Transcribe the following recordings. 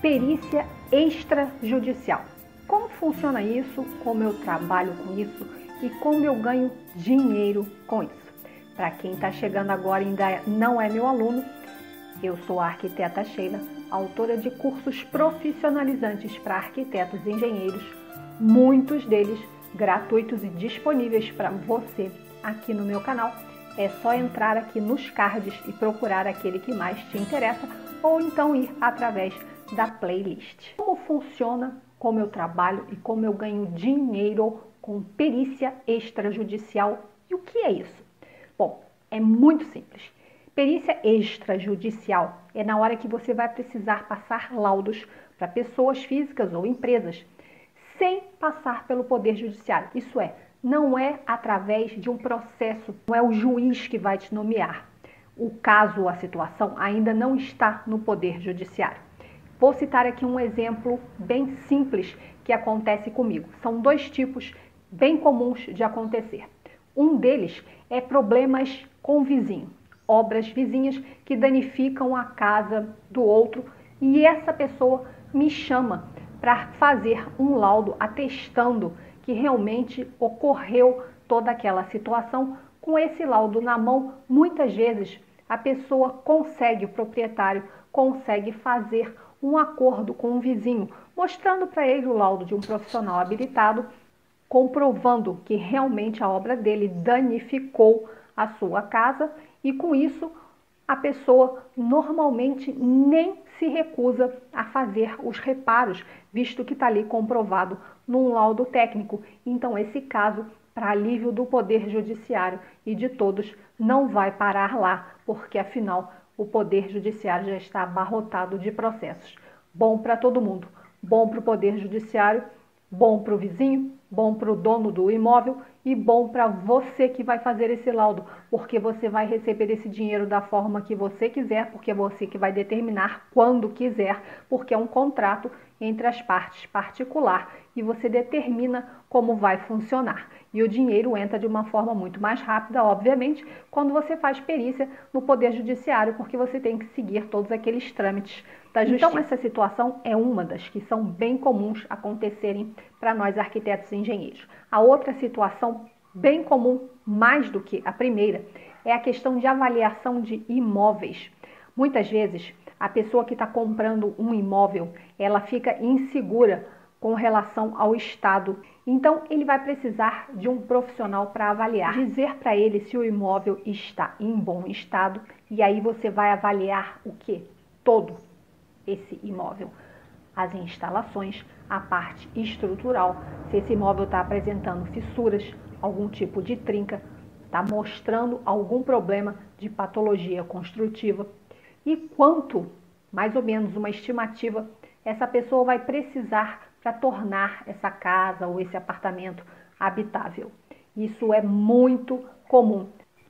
perícia extrajudicial. Como funciona isso, como eu trabalho com isso e como eu ganho dinheiro com isso? Para quem está chegando agora e ainda não é meu aluno, eu sou a arquiteta Sheila, autora de cursos profissionalizantes para arquitetos e engenheiros, muitos deles gratuitos e disponíveis para você aqui no meu canal. É só entrar aqui nos cards e procurar aquele que mais te interessa ou então ir através da playlist. Como funciona, como eu trabalho e como eu ganho dinheiro com perícia extrajudicial e o que é isso? Bom, é muito simples. Perícia extrajudicial é na hora que você vai precisar passar laudos para pessoas físicas ou empresas sem passar pelo Poder Judiciário. Isso é, não é através de um processo, não é o juiz que vai te nomear. O caso ou a situação ainda não está no Poder Judiciário. Vou citar aqui um exemplo bem simples que acontece comigo. São dois tipos bem comuns de acontecer. Um deles é problemas com o vizinho, obras vizinhas que danificam a casa do outro e essa pessoa me chama para fazer um laudo atestando que realmente ocorreu toda aquela situação. Com esse laudo na mão, muitas vezes a pessoa consegue, o proprietário consegue fazer um acordo com o vizinho, mostrando para ele o laudo de um profissional habilitado, comprovando que realmente a obra dele danificou a sua casa e com isso a pessoa normalmente nem se recusa a fazer os reparos, visto que está ali comprovado num laudo técnico. Então esse caso, para alívio do Poder Judiciário e de todos, não vai parar lá, porque afinal o Poder Judiciário já está abarrotado de processos. Bom para todo mundo, bom para o Poder Judiciário, bom para o vizinho, bom para o dono do imóvel e bom para você que vai fazer esse laudo, porque você vai receber esse dinheiro da forma que você quiser, porque é você que vai determinar quando quiser, porque é um contrato entre as partes particular e você determina como vai funcionar. E o dinheiro entra de uma forma muito mais rápida, obviamente, quando você faz perícia no Poder Judiciário, porque você tem que seguir todos aqueles trâmites da Justiça. Então, essa situação é uma das que são bem comuns acontecerem para nós arquitetos e engenheiros. A outra situação bem comum, mais do que a primeira, é a questão de avaliação de imóveis. Muitas vezes, a pessoa que está comprando um imóvel, ela fica insegura com relação ao estado. Então, ele vai precisar de um profissional para avaliar, dizer para ele se o imóvel está em bom estado, e aí você vai avaliar o quê? Todo esse imóvel. As instalações, a parte estrutural, se esse imóvel está apresentando fissuras, algum tipo de trinca, está mostrando algum problema de patologia construtiva e quanto, mais ou menos uma estimativa, essa pessoa vai precisar para tornar essa casa ou esse apartamento habitável. Isso é muito comum.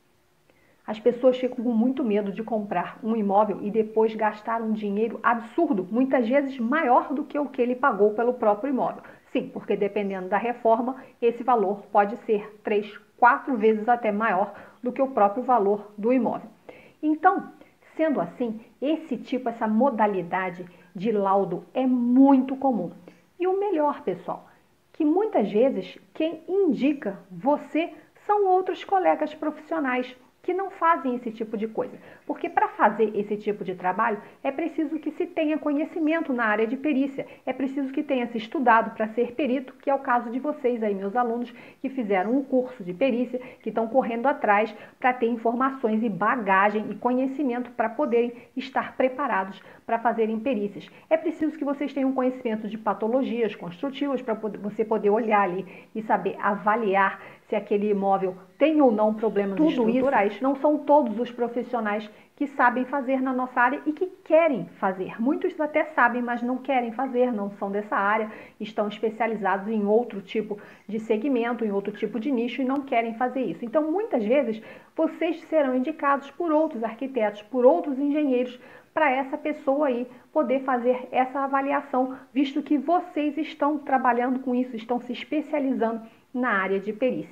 As pessoas ficam com muito medo de comprar um imóvel e depois gastar um dinheiro absurdo, muitas vezes maior do que o que ele pagou pelo próprio imóvel. Sim, porque dependendo da reforma, esse valor pode ser 3, 4 vezes até maior do que o próprio valor do imóvel. Então, sendo assim, essa modalidade de laudo é muito comum. E o melhor, pessoal, que muitas vezes quem indica você são outros colegas profissionais que não fazem esse tipo de coisa. Porque para fazer esse tipo de trabalho é preciso que se tenha conhecimento na área de perícia, é preciso que tenha se estudado para ser perito, que é o caso de vocês aí, meus alunos, que fizeram um curso de perícia, que estão correndo atrás para ter informações e bagagem e conhecimento para poderem estar preparados para fazerem perícias. É preciso que vocês tenham conhecimento de patologias construtivas para você poder olhar ali e saber avaliar se aquele imóvel tem ou não problemas estruturais. Não são todos os profissionais que sabem fazer na nossa área e que querem fazer. Muitos até sabem, mas não querem fazer, não são dessa área, estão especializados em outro tipo de segmento, em outro tipo de nicho e não querem fazer isso. Então, muitas vezes, vocês serão indicados por outros arquitetos, por outros engenheiros, para essa pessoa aí poder fazer essa avaliação, visto que vocês estão trabalhando com isso, estão se especializando na área de perícia.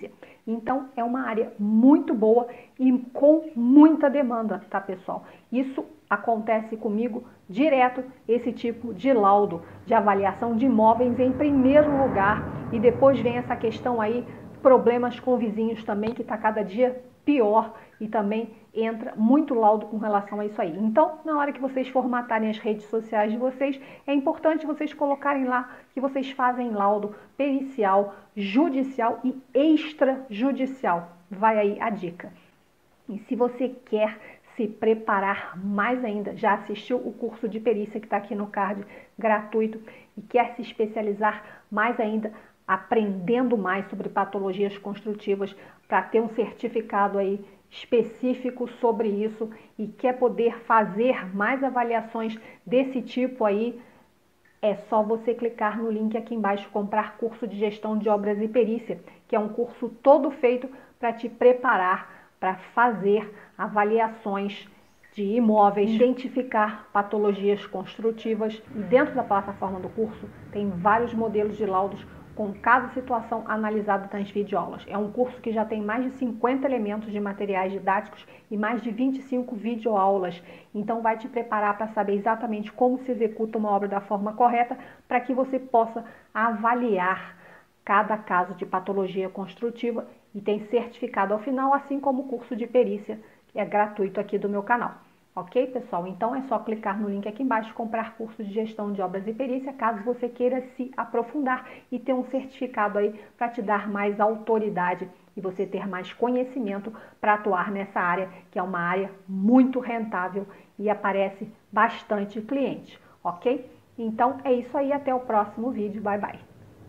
Então, é uma área muito boa e com muita demanda, tá, pessoal? Isso acontece comigo direto, esse tipo de laudo de avaliação de imóveis em primeiro lugar, e depois vem essa questão aí, problemas com vizinhos também, que está cada dia pior, e também entra muito laudo com relação a isso aí. Então, na hora que vocês formatarem as redes sociais de vocês, é importante vocês colocarem lá que vocês fazem laudo pericial, judicial e extrajudicial. Vai aí a dica. E se você quer se preparar mais ainda, já assistiu o curso de perícia que está aqui no card gratuito e quer se especializar mais ainda, aprendendo mais sobre patologias construtivas para ter um certificado aí específico sobre isso e quer poder fazer mais avaliações desse tipo aí, é só você clicar no link aqui embaixo, comprar curso de gestão de obras e perícia, que é um curso todo feito para te preparar para fazer avaliações de imóveis, identificar patologias construtivas, e dentro da plataforma do curso tem vários modelos de laudos com cada situação analisada nas videoaulas. É um curso que já tem mais de 50 elementos de materiais didáticos e mais de 25 videoaulas. Então vai te preparar para saber exatamente como se executa uma obra da forma correta, para que você possa avaliar cada caso de patologia construtiva e tem certificado ao final, assim como o curso de perícia, que é gratuito aqui do meu canal. Ok, pessoal? Então é só clicar no link aqui embaixo, comprar curso de gestão de obras e perícia, caso você queira se aprofundar e ter um certificado aí para te dar mais autoridade e você ter mais conhecimento para atuar nessa área, que é uma área muito rentável e aparece bastante cliente, ok? Então é isso aí, até o próximo vídeo, bye bye!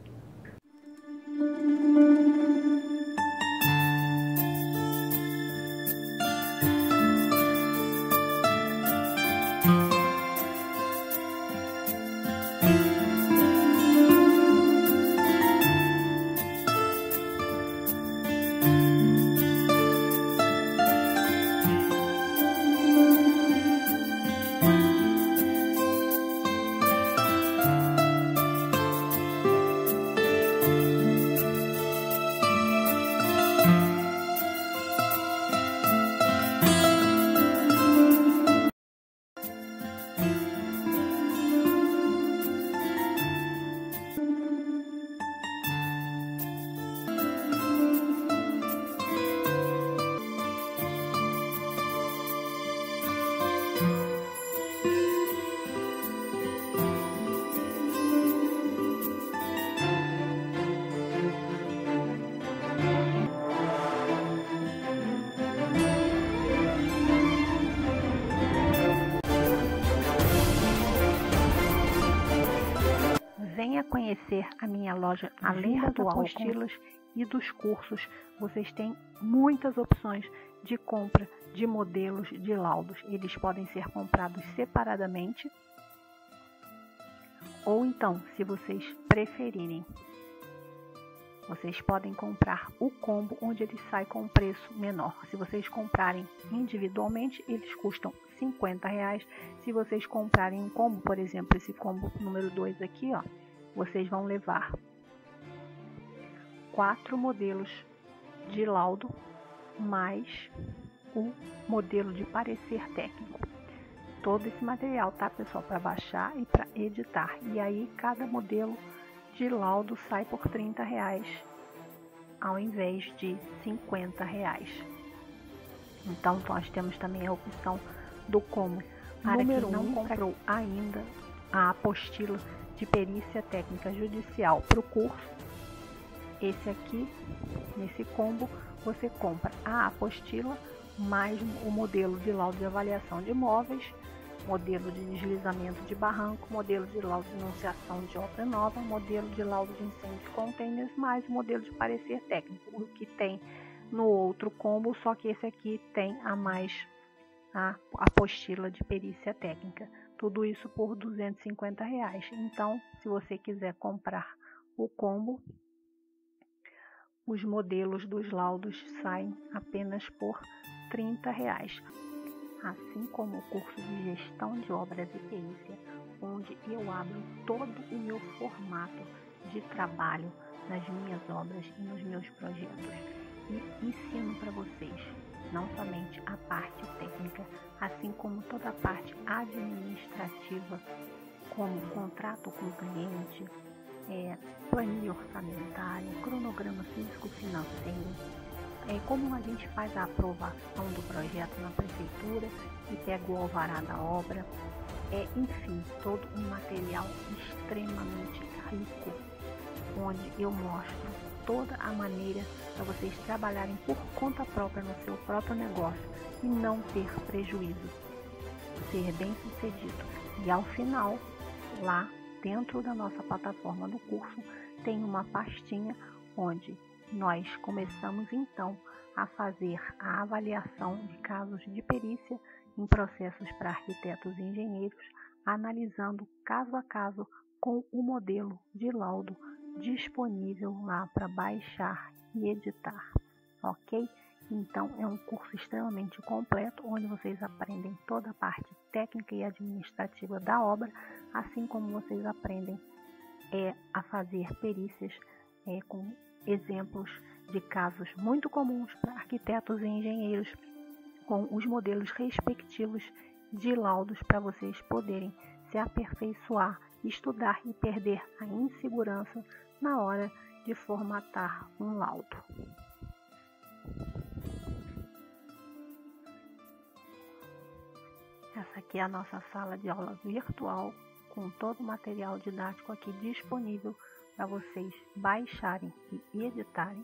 Venha conhecer a minha loja, além das apostilas e dos cursos. Vocês têm muitas opções de compra de modelos de laudos. Eles podem ser comprados separadamente ou então, se vocês preferirem, vocês podem comprar o combo, onde ele sai com um preço menor. Se vocês comprarem individualmente, eles custam R$50. Se vocês comprarem um combo, por exemplo, esse combo número 2 aqui, ó, vocês vão levar 4 modelos de laudo, mais o modelo de parecer técnico. Todo esse material, tá, pessoal, para baixar e para editar. E aí, cada modelo de laudo sai por R$30, ao invés de R$50. Então, nós temos também a opção do combo. Para quem não comprou ainda a apostila de perícia técnica judicial para o curso, esse aqui, nesse combo, você compra a apostila mais o modelo de laudo de avaliação de imóveis, modelo de deslizamento de barranco, modelo de laudo de enunciação de obra nova, modelo de laudo de incêndio de containers, mais o modelo de parecer técnico, o que tem no outro combo, só que esse aqui tem a mais a apostila de perícia técnica. Tudo isso por R$250. Então, se você quiser comprar o combo, os modelos dos laudos saem apenas por R$30. Assim como o curso de gestão de obras e perícia, onde eu abro todo o meu formato de trabalho nas minhas obras e nos meus projetos. E ensino para vocês não somente a parte técnica, assim como toda a parte administrativa, como contrato com o cliente, planilha orçamentária, cronograma físico-financeiro, como a gente faz a aprovação do projeto na prefeitura e pega o alvará da obra, enfim, todo um material extremamente rico, onde eu mostro toda a maneira para vocês trabalharem por conta própria no seu próprio negócio e não ter prejuízo, ser bem sucedido. E ao final, lá dentro da nossa plataforma do curso, tem uma pastinha onde nós começamos então a fazer a avaliação de casos de perícia em processos para arquitetos e engenheiros, analisando caso a caso com o modelo de laudo disponível lá para baixar e editar, ok? Então é um curso extremamente completo, onde vocês aprendem toda a parte técnica e administrativa da obra, assim como vocês aprendem a fazer perícias com exemplos de casos muito comuns para arquitetos e engenheiros, com os modelos respectivos de laudos para vocês poderem se aperfeiçoar, estudar e perder a insegurança na hora de formatar um laudo. Essa aqui é a nossa sala de aula virtual, com todo o material didático aqui disponível para vocês baixarem e editarem.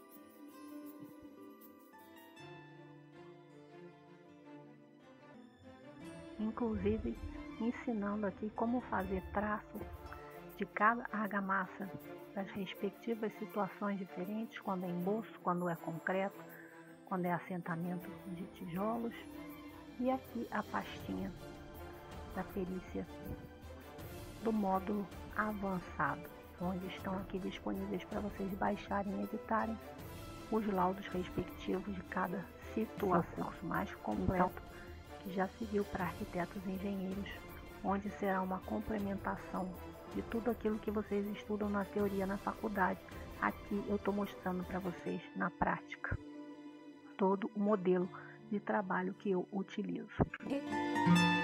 Inclusive ensinando aqui como fazer traço de cada argamassa das respectivas situações diferentes, quando é emboço, quando é concreto, quando é assentamento de tijolos. E aqui a pastinha da perícia do módulo avançado, onde estão aqui disponíveis para vocês baixarem e editarem os laudos respectivos de cada situação. Mais completo que já se viu para arquitetos e engenheiros, onde será uma complementação de tudo aquilo que vocês estudam na teoria na faculdade. Aqui eu estou mostrando para vocês na prática todo o modelo de trabalho que eu utilizo.